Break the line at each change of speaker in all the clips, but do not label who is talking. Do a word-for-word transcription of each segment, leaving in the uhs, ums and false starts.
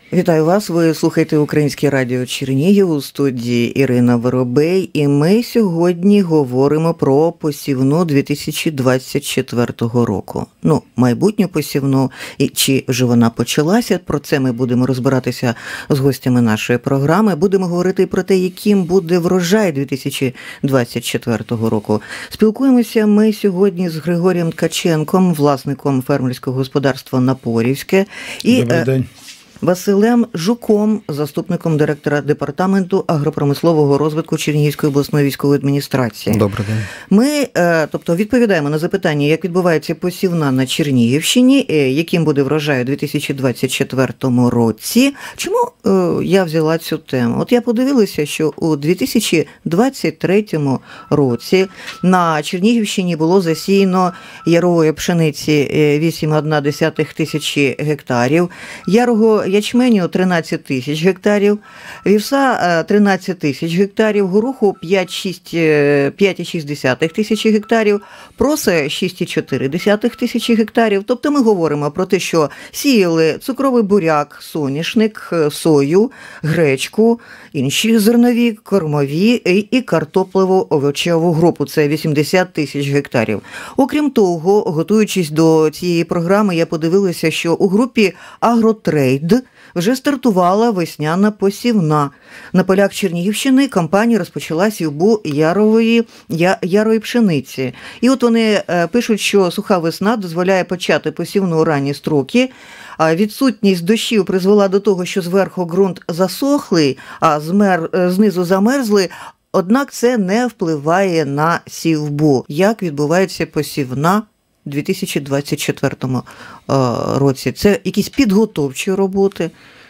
Вітаю вас, ви слухаєте Українське радіо Чернігів, у студії Ірина Воробей, і ми сьогодні говоримо про посівну дві тисячі двадцять четвертого року. Ну, майбутню посівну, і чи вже вона почалася, про це ми будемо розбиратися з гостями нашої програми. Будемо говорити про те, яким буде врожай дві тисячі двадцять четвертого року. Спілкуємося ми сьогодні з Григорієм Ткаченком, власником фермерського господарства «Напорівське». І,
Добрий день.
Василем Жуком, заступником директора департаменту агропромислового розвитку Чернігівської обласної військової адміністрації.
Добрий день.
Ми, тобто, відповідаємо на запитання, як відбувається посівна на Чернігівщині, яким буде врожай у дві тисячі двадцять четвертому році. Чому я взяла цю тему? От я подивилася, що у дві тисячі двадцять третьому році на Чернігівщині було засіяно ярової пшениці вісім цілих одна десята тисячі гектарів, ярого ячменю тринадцять тисяч гектарів, вівса тринадцять тисяч гектарів, гороху п'ять цілих шість десятих тисячі гектарів, проса шість цілих чотири десятих тисячі гектарів. Тобто ми говоримо про те, що сіяли цукровий буряк, соняшник, сою, гречку, інші зернові, кормові і картопливу овочеву групу. Це вісімдесят тисяч гектарів. Окрім того, готуючись до цієї програми, я подивилася, що у групі «Агротрейд» вже стартувала весняна посівна. На полях Чернігівщини компанія розпочала сівбу ярової, я, ярої пшениці. І от вони пишуть, що суха весна дозволяє почати посівну у ранні строки. Відсутність дощів призвела до того, що зверху ґрунт засохлий, а змер, знизу замерзли. Однак це не впливає на сівбу. Як відбувається посівна у дві тисячі двадцять четвертому році? Це якісь підготовчі роботи?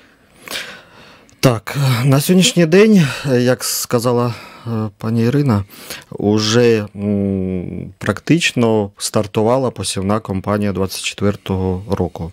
Так, на сьогоднішній день, як сказала пані Ірина, уже практично стартувала посівна кампанія двадцять четвертого року.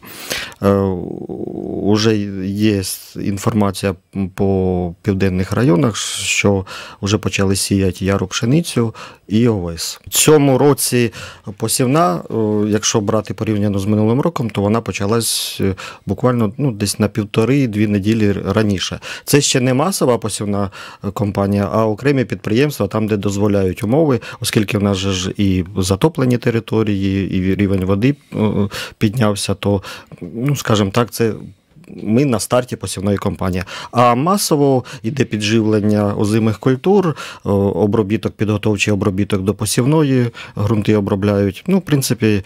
Уже є інформація по південних районах, що вже почали сіяти яру пшеницю і овес. В цьому році посівна, якщо брати порівняно з минулим роком, то вона почалась буквально ну, десь на півтори-дві неділі раніше. Це ще не масова посівна кампанія, а окремі підприємства, там, де дозволяють умови, оскільки в нас же ж і затоплені території, і рівень води піднявся, то, ну, скажімо так, це ми на старті посівної кампанії. А масово йде підживлення озимих культур, обробіток, підготовчий обробіток до посівної, ґрунти обробляють. Ну, в принципі,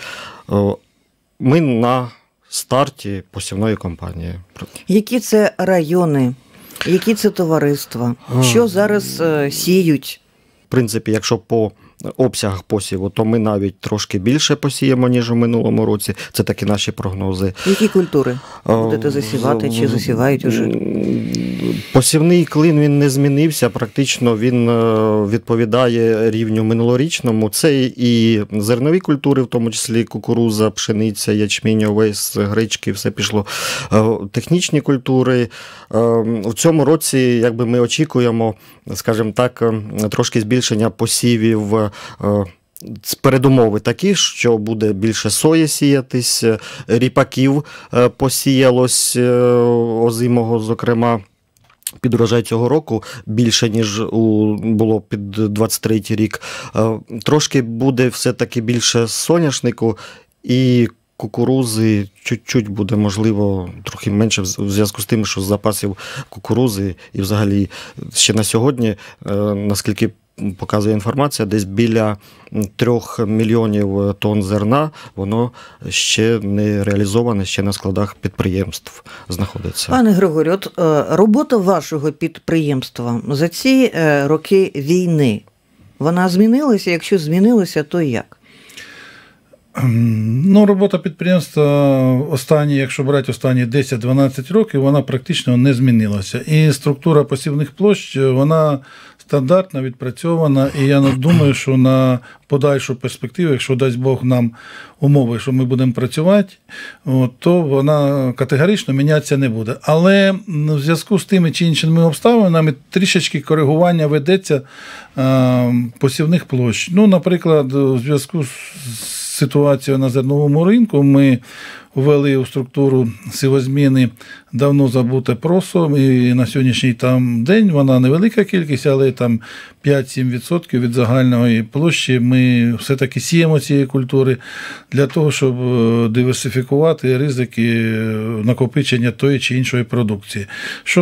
ми на старті посівної кампанії.
Які це райони? Які це товариства? Що зараз сіють?
В принципі, якщо по обсягах посіву, то ми навіть трошки більше посіємо, ніж у минулому році. Це такі наші прогнози.
Які культури будете засівати чи засівають уже?
Посівний клин, він не змінився, практично він відповідає рівню минулорічному. Це і зернові культури, в тому числі кукурудза, пшениця, ячмінь, овес, гречки, все пішло. Технічні культури. В цьому році, якби ми очікуємо, скажімо так, трошки збільшення посівів. Передумови такі, що буде більше сої сіятись, ріпаків посіялось озимого, зокрема, під урожай цього року більше, ніж у, було під двадцять третій рік. Трошки буде все-таки більше соняшнику і кукурузи, чуть-чуть буде, можливо, трохи менше в зв'язку з тим, що з запасів кукурузи і взагалі ще на сьогодні, наскільки показує інформація, десь біля трьох мільйонів тонн зерна, воно ще не реалізоване, ще на складах підприємств знаходиться.
Пане Григорію, от робота вашого підприємства за ці роки війни, вона змінилася? Якщо змінилася, то як?
Ну, робота підприємства останні, якщо брати останні десять-дванадцять років, вона практично не змінилася. І структура посівних площ, вона стандартно відпрацьована, і я думаю, що на подальшу перспективу, якщо дасть Бог нам умови, що ми будемо працювати, от, то вона категорично мінятися не буде. Але в зв'язку з тими чи іншими обставинами трішечки коригування ведеться е, посівних площ. Ну, наприклад, у зв'язку з ситуацією на зерновому ринку ми ввели у структуру сівозміни давно забуте просо, і на сьогоднішній там день вона невелика кількість, але там п'ять-сім відсотків від загальної площі ми все-таки сіємо цієї культури для того, щоб диверсифікувати ризики накопичення тої чи іншої продукції. Що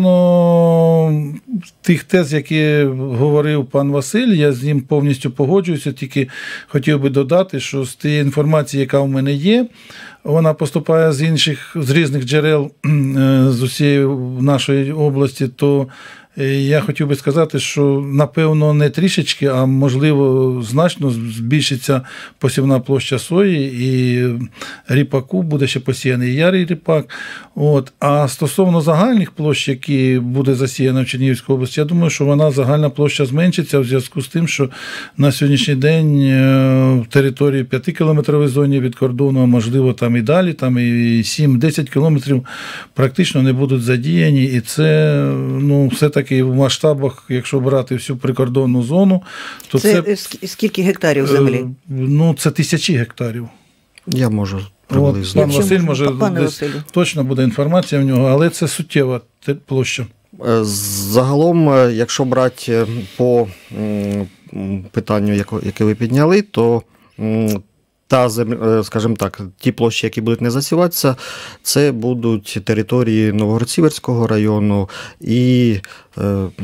стосовно тих тез, які говорив пан Василь, я з ним повністю погоджуюся, тільки хотів би додати, що з тієї інформації, яка в мене є, вона поступає з інших, з різних джерел з усієї нашої області, то я хотів би сказати, що, напевно, не трішечки, а, можливо, значно збільшиться посівна площа сої, і ріпаку буде ще посіяний ярий ріпак. От. А стосовно загальних площ, які буде засіяна в Чернігівській області, я думаю, що вона, загальна площа, зменшиться в зв'язку з тим, що на сьогоднішній день в території п'ятикілометрової зоні від кордону, можливо, там і далі, там і сім-десять кілометрів практично не будуть задіяні, і це, ну, все-таки в масштабах, якщо брати всю прикордонну зону, то це...
Це скільки гектарів землі?
Ну, це тисячі гектарів.
Я можу
От,
приблизно.
пан Василь, може,
Пане
десь
Василю.
точно буде інформація в нього, але це суттєва те- площа.
Е, Загалом, е, якщо брати по м, м, питанню, яко- яке ви підняли, то м, та земля, скажімо так, ті площі, які будуть не засіватися, це будуть території Новгород-Сіверського району і е,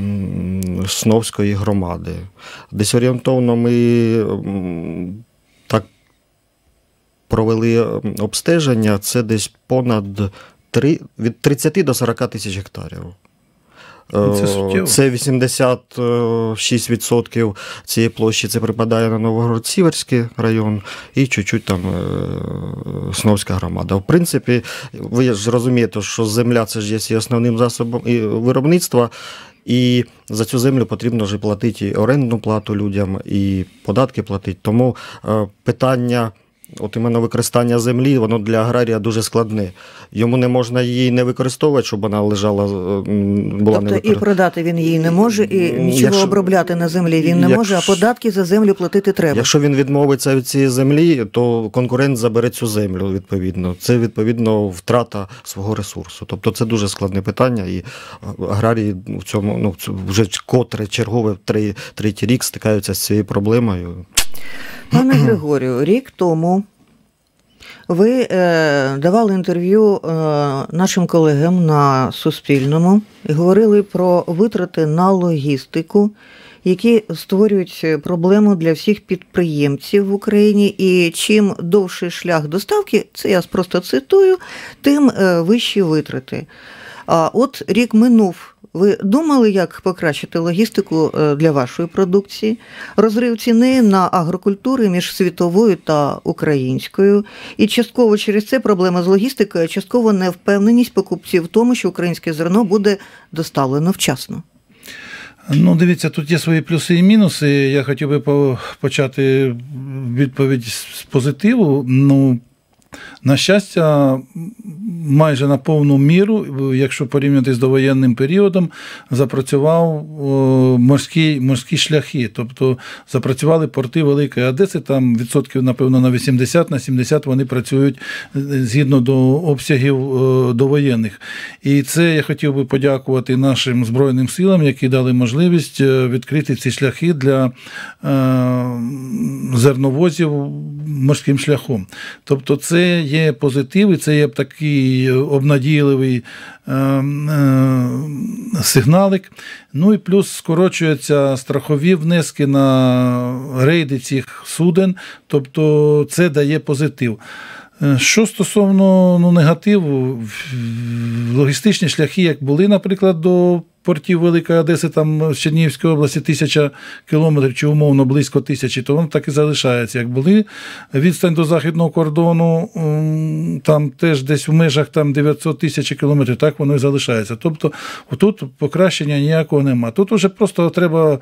м, Сновської громади. Десь орієнтовно ми м, так провели обстеження, це десь понад три, від тридцяти до сорока тисяч гектарів.
Це суттєво.
Це вісімдесят шість відсотків цієї площі це припадає на Новгород-Сіверський район і чуть-чуть там е, Сновська громада. В принципі, ви ж розумієте, що земля це ж є і основним засобом і виробництва, і за цю землю потрібно ж платити і орендну плату людям, і податки платити. Тому е, питання от іменно використання землі, воно для аграрія дуже складне. Йому не можна її не використовувати, щоб вона лежала, була
Тобто
не
і
використована.
продати він її не може, і нічого
Якщо-
обробляти на землі він не
якщо-
може, а податки за землю платити треба.
Якщо він відмовиться від цієї землі, то конкурент забере цю землю, відповідно. Це, відповідно, втрата свого ресурсу. Тобто це дуже складне питання, і аграрії в цьому, ну, вже котре, чергове, три, третій рік стикаються з цією проблемою.
Пане Григорію, рік тому ви е, давали інтерв'ю е, нашим колегам на Суспільному і говорили про витрати на логістику, які створюють проблему для всіх підприємців в Україні. І чим довший шлях доставки, це я просто цитую, тим е, вищі витрати. А от рік минув. Ви думали, як покращити логістику для вашої продукції? Розрив ціни на агрокультури між світовою та українською. І частково через це проблема з логістикою, частково невпевненість покупців в тому, що українське зерно буде доставлено вчасно.
Ну, дивіться, тут є свої плюси і мінуси. Я хотів би по- почати відповідь з позитиву. Ну, на щастя, майже на повну міру, якщо порівняти з довоєнним періодом, запрацював морські, морські шляхи. Тобто запрацювали порти Великої Одеси, там відсотків, напевно, на вісімдесят, на сімдесят вони працюють згідно до обсягів довоєнних. І це я хотів би подякувати нашим Збройним силам, які дали можливість відкрити ці шляхи для зерновозів морським шляхом. Тобто це є позитив, і це є такий обнадійливий е, е, сигналик. Ну і плюс скорочуються страхові внески на рейди цих суден, тобто це дає позитив. Що стосовно ну, негативу, логістичні шляхи, як були, наприклад, до портів Великої Одеси, там з Чернігівської області тисяча кілометрів, чи умовно близько тисячі, то воно так і залишається. Як були відстань до західного кордону, там теж десь в межах там дев'ятсот тисяч кілометрів, так воно і залишається. Тобто тут покращення ніякого нема. Тут вже просто треба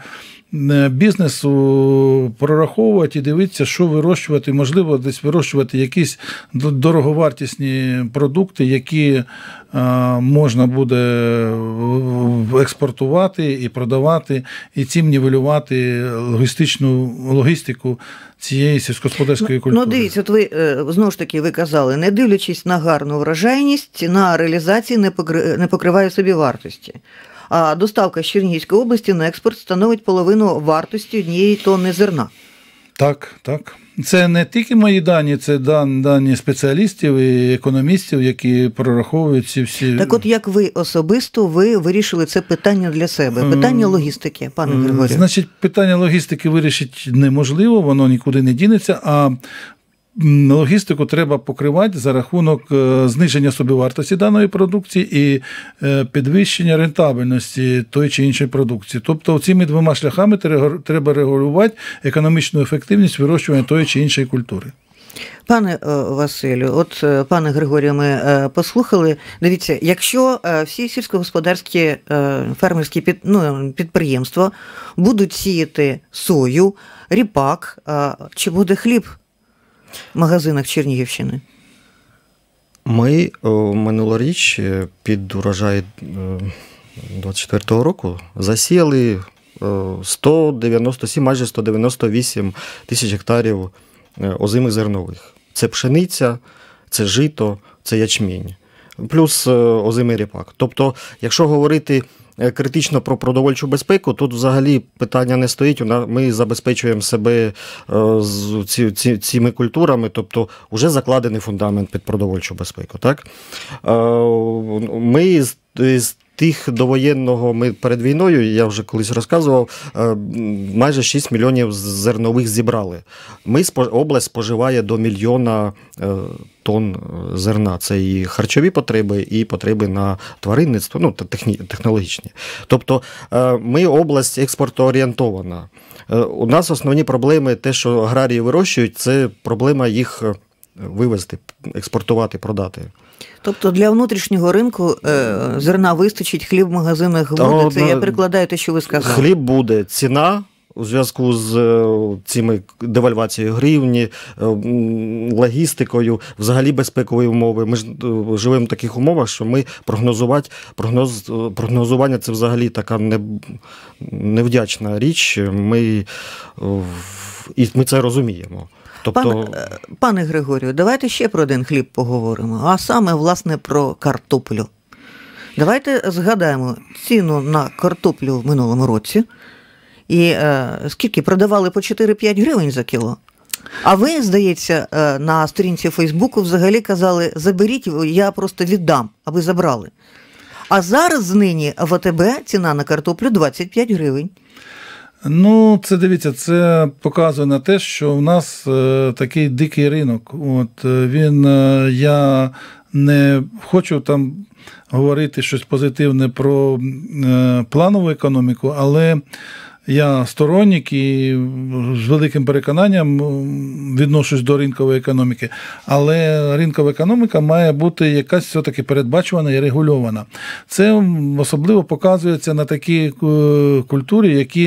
бізнесу прораховувати і дивитися, що вирощувати. Можливо, десь вирощувати якісь дороговартісні продукти, які можна буде експортувати і продавати, і цим нівелювати логістичну логістику цієї сільськогосподарської культури.
Ну, дивіться, от ви, знову ж таки, ви казали, не дивлячись на гарну врожайність, на реалізації не, покри... не покриває собі вартості. А доставка з Чернігівської області на експорт становить половину вартості однієї тонни зерна.
Так, так. Це не тільки мої дані, це дані спеціалістів і економістів, які прораховують ці всі...
Так от як ви особисто, ви вирішили це питання для себе? Питання логістики, пане Григорію.
Значить, питання логістики вирішити неможливо, воно нікуди не дінеться, а логістику треба покривати за рахунок зниження собівартості даної продукції і підвищення рентабельності тої чи іншої продукції. Тобто цими двома шляхами треба регулювати економічну ефективність вирощування тої чи іншої культури.
Пане Василю, от пане Григорію, ми послухали. Дивіться, якщо всі сільськогосподарські фермерські під, ну, підприємства будуть сіяти сою, ріпак, чи буде хліб в магазинах Чернігівщини?
Ми минулоріч під урожай двадцять четвертого року засіяли сто дев'яносто сім, майже сто дев'яносто вісім тисяч гектарів озимих зернових. Це пшениця, це жито, це ячмінь, плюс озимий ріпак. Тобто, якщо говорити критично про продовольчу безпеку, тут взагалі питання не стоїть. Ми забезпечуємо себе ці, ці, цими культурами, тобто вже закладений фундамент під продовольчу безпеку. Так? Ми з, з тих довоєнного, ми перед війною, я вже колись розказував, майже шість мільйонів зернових зібрали. Ми, область споживає до мільйона тонн зерна. Це і харчові потреби, і потреби на тваринництво, ну, техні, технологічні. Тобто ми область експортоорієнтована. У нас основні проблеми, те, що аграрії вирощують, це проблема їх вивезти, експортувати, продати.
Тобто для внутрішнього ринку е, зерна вистачить, хліб в магазинах буде, це я перекладаю те, що ви сказали.
Хліб буде, ціна у зв'язку з цими девальвацією гривні, логістикою, взагалі безпекові умови. Ми ж живемо в таких умовах, що ми прогнозувати, прогноз, прогнозування це взагалі така не, невдячна річ, ми, і ми це розуміємо. Тобто...
Пане, пане Григорію, давайте ще про один хліб поговоримо, а саме, власне, про картоплю. Давайте згадаємо ціну на картоплю в минулому році. І е, скільки продавали по чотири-п'ять гривень за кіло. А ви, здається, е, на сторінці Фейсбуку взагалі казали, заберіть, я просто віддам, а ви забрали. А зараз нині в АТБ ціна на картоплю двадцять п'ять гривень.
Ну, це, дивіться, це показує на те, що в нас е, такий дикий ринок. От, він, е, я не хочу там говорити щось позитивне про е, планову економіку, але я сторонник і з великим переконанням відношусь до ринкової економіки, але ринкова економіка має бути якась все-таки передбачувана і регульована. Це особливо показується на такій культурі, які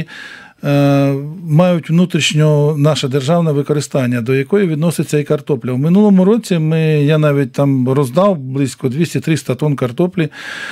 мають внутрішньо наше державне використання, до якої відноситься і картопля. В минулому році ми, я навіть там роздав близько двісті-триста тонн картоплі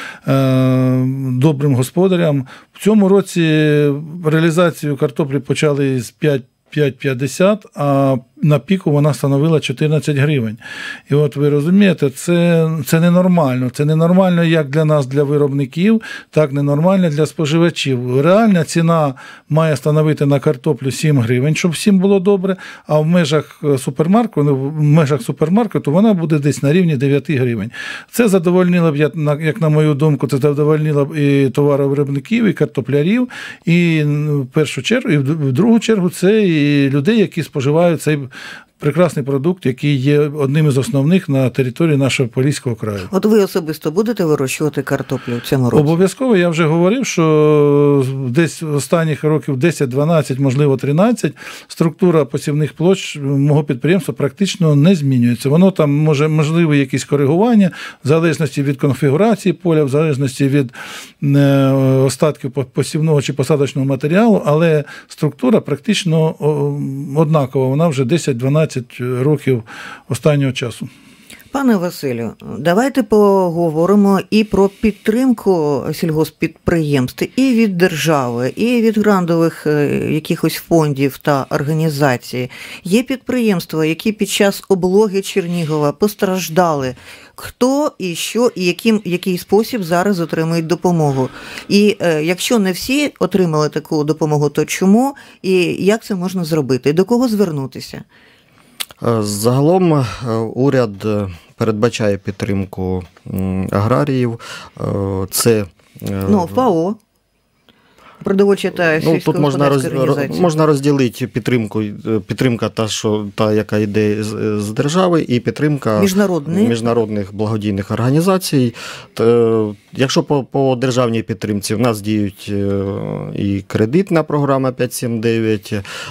е, добрим господарям. В цьому році реалізацію картоплі почали з п'ять п'ятдесят, а на піку вона становила чотирнадцять гривень. І от ви розумієте, це, це ненормально. Це ненормально як для нас, для виробників, так ненормально для споживачів. Реальна ціна має становити на картоплю сім гривень, щоб всім було добре, а в межах супермаркету, в межах супермаркету вона буде десь на рівні дев'ять гривень. Це задовольнило б, як на мою думку, це задовольнило б і товаровиробників, і картоплярів, і в першу чергу, і в другу чергу це і людей, які споживають цей прекрасний продукт, який є одним із основних на території нашого Поліського краю.
От ви особисто будете вирощувати картоплю в цьому році?
Обов'язково, я вже говорив, що десь останніх років десять-дванадцять, можливо тринадцять, структура посівних площ мого підприємства практично не змінюється. Воно там може, можливо, якісь коригування в залежності від конфігурації поля, в залежності від остатків посівного чи посадочного матеріалу, але структура практично однакова, вона вже десять-дванадцять років останнього часу.
Пане Василю, давайте поговоримо і про підтримку сільгосппідприємств і від держави, і від грантових якихось фондів та організацій. Є підприємства, які під час облоги Чернігова постраждали. Хто і що, і яким, який спосіб зараз отримують допомогу? І е, якщо не всі отримали таку допомогу, то чому? І як це можна зробити? І до кого звернутися?
Загалом уряд передбачає підтримку аграріїв. Це
ну, ФАО. Продовольча та
ну, тут можна, роз,
організація.
можна розділити підтримку, підтримка та, що, та, яка йде з, з держави, і підтримка міжнародних благодійних організацій. Та, якщо по, по державній підтримці в нас діють і кредитна програма п'ять сім дев'ять,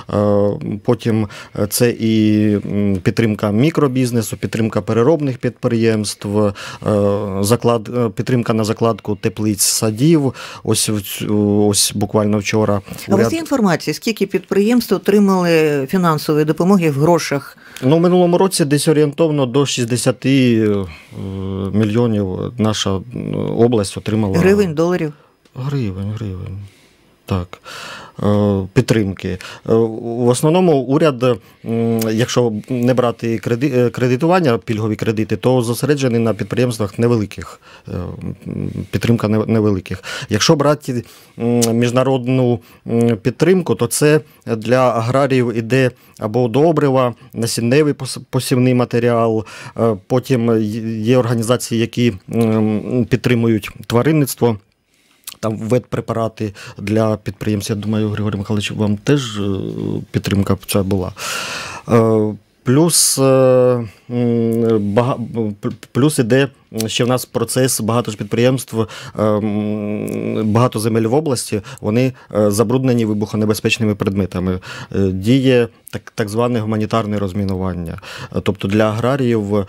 потім це і підтримка мікробізнесу, підтримка переробних підприємств, заклад, підтримка на закладку теплиць, садів. Ось, ось буквально вчора.
А у вас є інформація, скільки підприємств отримали фінансової допомоги в грошах?
Ну, в минулому році десь орієнтовно до шістдесят мільйонів наша область отримала.
Гривень, доларів?
Гривень, гривень. Так, підтримки. В основному уряд, якщо не брати кредитування, пільгові кредити, то зосереджений на підприємствах невеликих, підтримка невеликих. Якщо брати міжнародну підтримку, то це для аграріїв іде або добрива, насінневий посівний матеріал, потім є організації, які підтримують тваринництво. Там ветпрепарати для підприємців. Я думаю, Григорій Михайлович, вам теж підтримка ця була. Плюс, плюс іде ще в нас процес, багато ж підприємств, багато земель в області, вони забруднені вибухонебезпечними предметами. Діє так, так зване гуманітарне розмінування. Тобто для аграріїв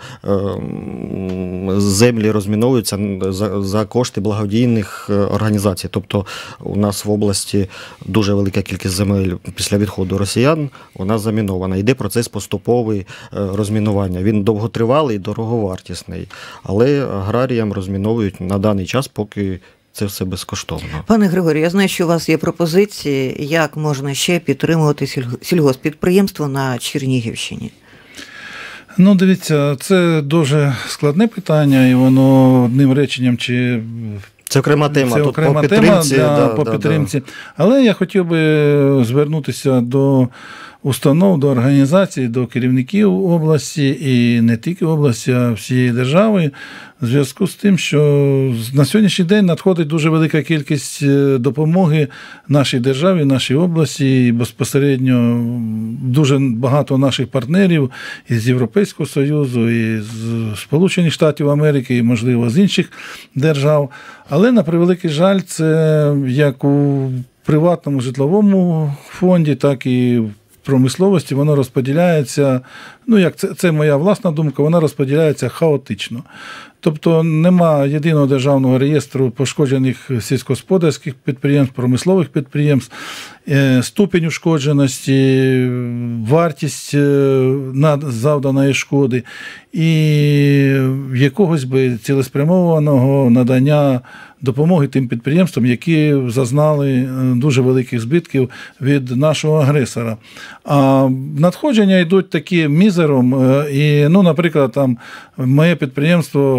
землі розміновуються за, за кошти благодійних організацій. Тобто у нас в області дуже велика кількість земель після відходу росіян, вона замінована. Йде процес поступовий розмінування. Він довготривалий, дороговартісний. Але аграріям розміновують на даний час, поки це все безкоштовно.
Пане Григорію, я знаю, що у вас є пропозиції, як можна ще підтримувати сільгосппідприємство на Чернігівщині.
Ну, дивіться, це дуже складне питання, і воно одним реченням чи...
Це окрема тема.
Це
Тут
окрема
по
тема
підтримці.
Да,
да,
по
да,
підтримці.
Да.
Але я хотів би звернутися до установ, до організацій, до керівників області, і не тільки області, а всієї держави, в зв'язку з тим, що на сьогоднішній день надходить дуже велика кількість допомоги нашій державі, нашій області, і безпосередньо дуже багато наших партнерів із Європейського Союзу, і з Сполучених Штатів Америки, і, можливо, з інших держав. Але, на превеликий жаль, це як у приватному житловому фонді, так і в промисловості воно розподіляється, ну як це, це моя власна думка, вона розподіляється хаотично. Тобто нема єдиного державного реєстру пошкоджених сільськогосподарських підприємств, промислових підприємств, ступінь ушкодженості, вартість завданої шкоди і якогось би цілеспрямованого надання допомоги тим підприємствам, які зазнали дуже великих збитків від нашого агресора. А надходження йдуть такі мізером. І, ну, наприклад, там моє підприємство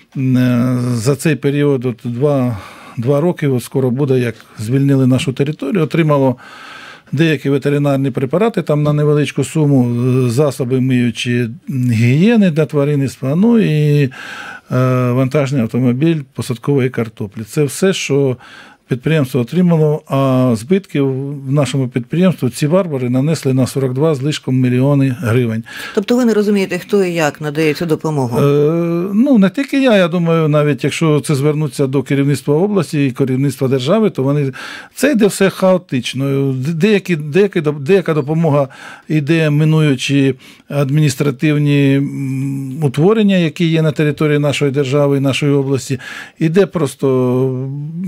за цей період, от два, два роки, от скоро буде, як звільнили нашу територію, отримало деякі ветеринарні препарати там на невеличку суму, засоби миючі гігієни для тваринництва, ну і вантажний автомобіль посадкової картоплі. Це все, що підприємство отримало, а збитки в нашому підприємстві ці варвари нанесли на сорок два з лишком мільйони гривень.
Тобто ви не розумієте, хто і як надає цю допомогу?
Е, ну, не тільки я, я думаю, навіть якщо це звернуться до керівництва області і керівництва держави, то вони, це йде все хаотично. Деякі, деякі, деяка допомога йде, минуючи адміністративні утворення, які є на території нашої держави і нашої області, йде просто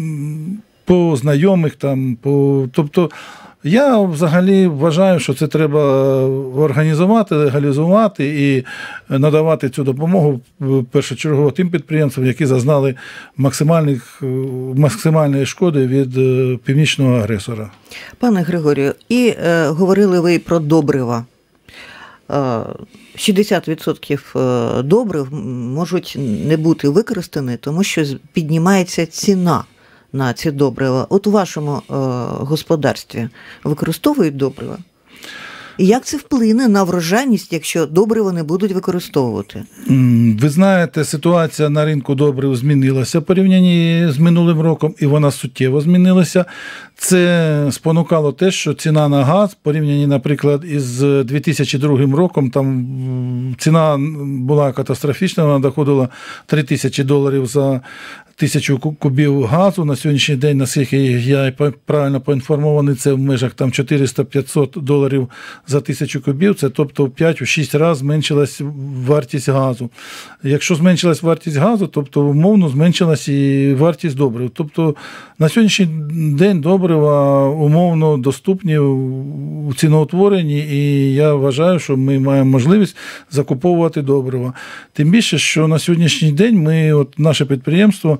по знайомих там, по, тобто я взагалі вважаю, що це треба організувати, легалізувати і надавати цю допомогу першочергово тим підприємствам, які зазнали максимальних, максимальної шкоди від північного агресора.
Пане Григорію, і е, говорили ви про добрива. шістдесят відсотків добрив можуть не бути використані, тому що піднімається ціна на ці добрива. От у вашому е, господарстві використовують добрива? І як це вплине на врожайність, якщо добрива не будуть використовувати?
Ви знаєте, ситуація на ринку добрив змінилася в порівнянні з минулим роком, і вона суттєво змінилася. Це спонукало те, що ціна на газ, в порівнянні, наприклад, із дві тисячі другим роком, там ціна була катастрофічна, вона доходила три тисячі доларів за тисячу кубів газу. На сьогоднішній день, наскільки я правильно поінформований, це в межах там чотириста-п'ятсот доларів за тисячу кубів, це тобто в п'ять-шість разів зменшилась вартість газу. Якщо зменшилась вартість газу, тобто умовно зменшилась і вартість добрив. Тобто на сьогоднішній день добрива умовно доступні у ціноутворенні, і я вважаю, що ми маємо можливість закуповувати добрива. Тим більше, що на сьогоднішній день ми, от наше підприємство,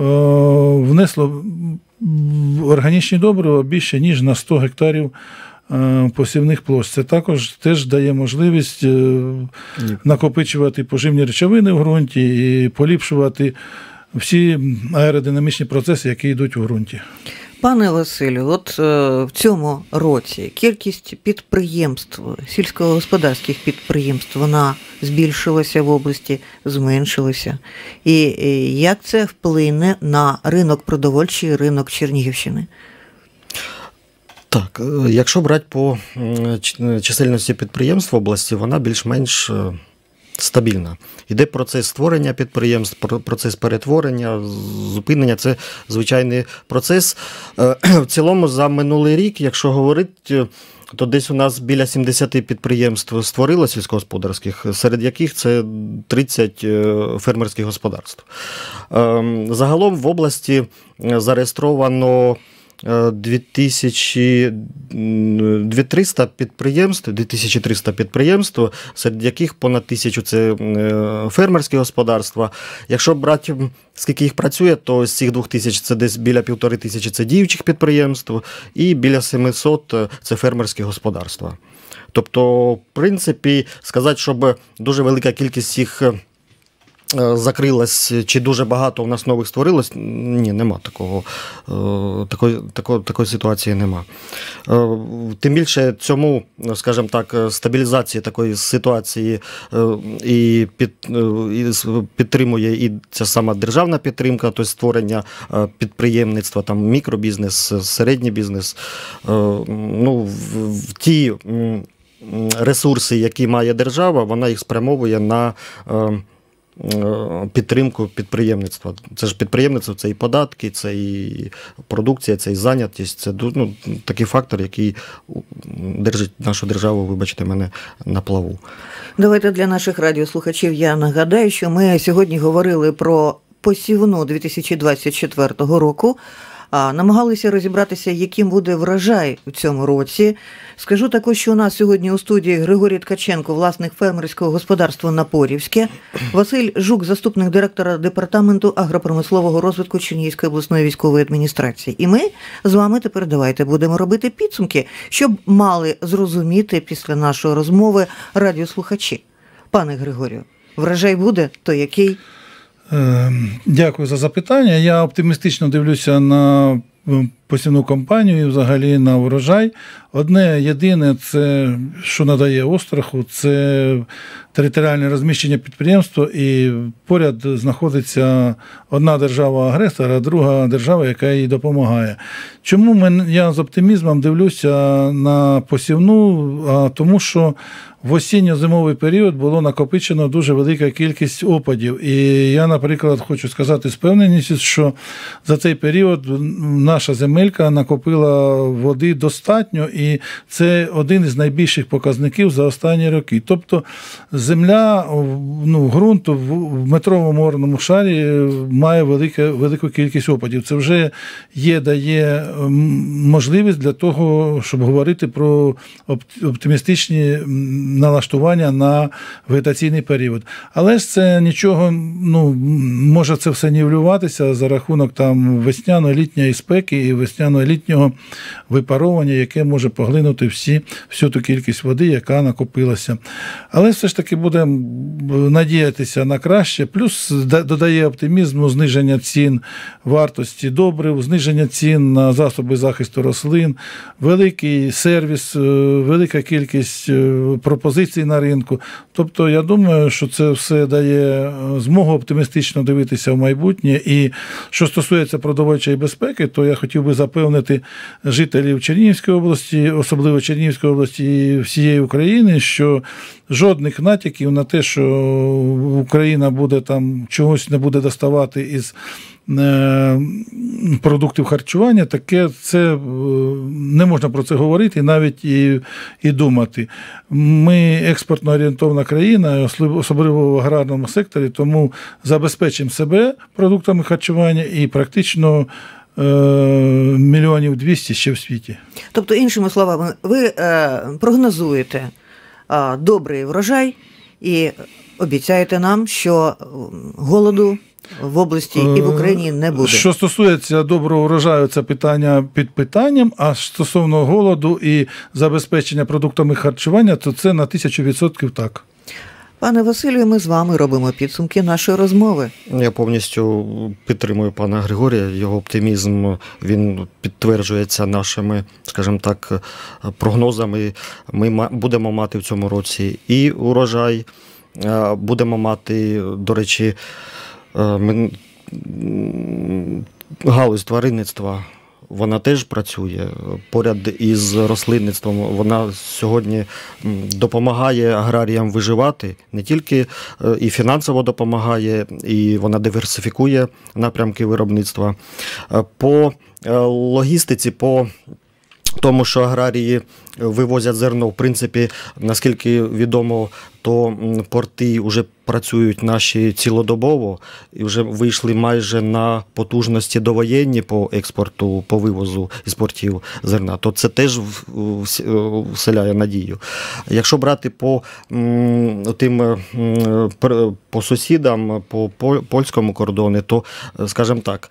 внесло органічні добрива більше, ніж на сто гектарів посівних площ. Це також теж дає можливість накопичувати поживні речовини в ґрунті і поліпшувати всі аеродинамічні процеси, які йдуть у ґрунті.
Пане Василю, от в цьому році кількість підприємств, сільськогосподарських підприємств, вона збільшилася в області, зменшилася. І як це вплине на ринок продовольчий, ринок Чернігівщини?
Так, якщо брати по чисельності підприємств в області, вона більш-менш стабільна. Іде процес створення підприємств, процес перетворення, зупинення. Це звичайний процес. В цілому за минулий рік, якщо говорити, то десь у нас біля сімдесят підприємств створило сільськогосподарських, серед яких це тридцять фермерських господарств. Загалом в області зареєстровано дві тисячі триста підприємств, дві тисячі триста підприємств, серед яких понад тисячу це фермерські господарства. Якщо брати, скільки їх працює, то з цих двох тисяч це десь біля півтори тисячі це діючих підприємств і біля сімсот це фермерські господарства. Тобто, в принципі, сказати, щоб дуже велика кількість їх закрилась, чи дуже багато у нас нових створилось, ні, нема такого, такої, такої, такої ситуації нема. Тим більше цьому, скажімо так, стабілізації такої ситуації і, під, і підтримує і ця сама державна підтримка, тобто створення підприємництва, там мікробізнес, середній бізнес. Ну, в, в ті ресурси, які має держава, вона їх спрямовує на підтримку підприємництва. Це ж підприємництво, це і податки, це і продукція, це і зайнятість. Це ну, такий фактор, який держить нашу державу, вибачте мене, на плаву.
Давайте для наших радіослухачів я нагадаю, що ми сьогодні говорили про посівну дві тисячі двадцять четвертого року, а намагалися розібратися, яким буде врожай у цьому році. Скажу також, що у нас сьогодні у студії Григорій Ткаченко, власник фермерського господарства Напорівське, Василь Жук, заступник директора Департаменту агропромислового розвитку Чернігівської обласної військової адміністрації. І ми з вами тепер давайте будемо робити підсумки, щоб мали зрозуміти після нашої розмови радіослухачі. Пане Григорію, врожай буде, то який?
Дякую за запитання. Я оптимістично дивлюся на посівну кампанію і взагалі на урожай. Одне єдине, це, що надає остраху, це територіальне розміщення підприємства, і поряд знаходиться одна держава-агресор, а друга держава, яка їй допомагає. Чому ми, я з оптимізмом дивлюся на посівну? А тому що в осінньо-зимовий період було накопичено дуже велика кількість опадів. І я, наприклад, хочу сказати з впевненістю, що за цей період наша земелька накопила води достатньо, і це один із найбільших показників за останні роки. Тобто земля, ну, ґрунт в метровому орному шарі має велике, велику кількість опадів. Це вже є, дає можливість для того, щоб говорити про оптимістичні налаштування на вегетаційний період. Але ж це нічого, ну, може це все нівелюватися за рахунок там весняно-літньої спеки і весняно-літнього випаровування, яке може поглинути всі, всю ту кількість води, яка накопилася. Але все ж таки будемо надіятися на краще. Плюс додає оптимізму зниження цін вартості добрив, зниження цін на засоби захисту рослин, великий сервіс, велика кількість пропозицій на ринку. Тобто, я думаю, що це все дає змогу оптимістично дивитися в майбутнє. І що стосується продовольчої безпеки, то я хотів би запевнити жителів Чернігівської області, особливо Чернігівської області і всієї України, що жодних натяків на те, що Україна буде там чогось не буде доставати із продуктів харчування, таке це не можна про це говорити, навіть і, і думати. Ми експортно орієнтована країна, особливо в аграрному секторі, тому забезпечимо себе продуктами харчування і практично мільйонів двісті ще в світі.
Тобто, іншими словами, ви е, прогнозуєте е, добрий врожай і обіцяєте нам, що голоду в області і в Україні не буде.
Що стосується доброго врожаю, це питання під питанням, а стосовно голоду і забезпечення продуктами харчування, то це на тисячу відсотків так.
Пане Василю, ми з вами робимо підсумки нашої розмови.
Я повністю підтримую пана Григорія. Його оптимізм, він підтверджується нашими, скажімо так, прогнозами. Ми будемо мати в цьому році і урожай, будемо мати, до речі, галузь тваринництва. Вона теж працює поряд із рослинництвом. Вона сьогодні допомагає аграріям виживати, не тільки і фінансово допомагає, і вона диверсифікує напрямки виробництва. По логістиці, по тому, що аграрії вивозять зерно, в принципі, наскільки відомо, то порти вже працюють наші цілодобово і вже вийшли майже на потужності довоєнні по експорту, по вивозу із портів зерна, то це теж вселяє надію. Якщо брати по тим по сусідам, по польському кордону, то, скажімо так,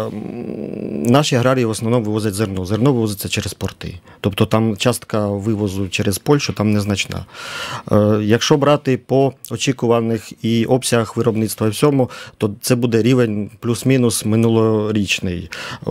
наші аграрії в основному вивозять зерно. Зерно вивозиться через порти. Тобто там частка вивозу через Польщу там незначна. Якщо брати по очікуваних і обсягах виробництва і всьому, то це буде рівень плюс-мінус минулорічний.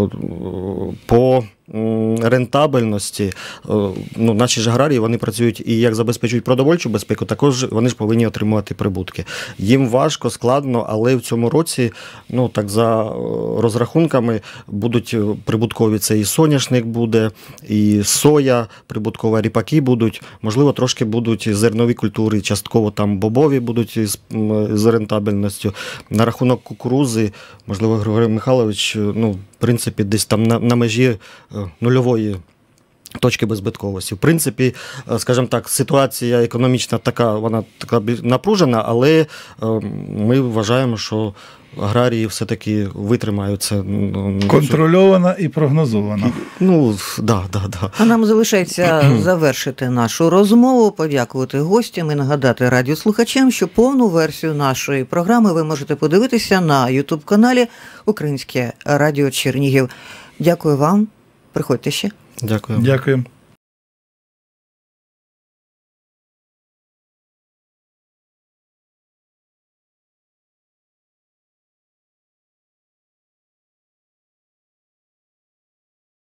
По рентабельності, ну, наші ж аграрії, вони працюють і як забезпечують продовольчу безпеку, також вони ж повинні отримувати прибутки. Їм важко, складно, але в цьому році, ну, так за розрахунками, будуть прибуткові, це і соняшник буде, і соя, прибуткова, ріпаки будуть, можливо, трошки будуть зернові культури, частково там бобові будуть з, з рентабельністю. На рахунок кукурузи, можливо, Григорій Михайлович, ну, в принципі, десь там на, на межі нульової точки беззбитковості. В принципі, скажімо так, ситуація економічна така, вона така напружена, але ми вважаємо, що аграрії все-таки витримають це.
Контрольована і прогнозована.
Ну, да, да, да.
А нам залишається завершити нашу розмову, подякувати гостям і нагадати радіослухачам, що повну версію нашої програми ви можете подивитися на ютуб-каналі Українське радіо Чернігів. Дякую вам. Приходьте ще.
Дякую.
Дякую.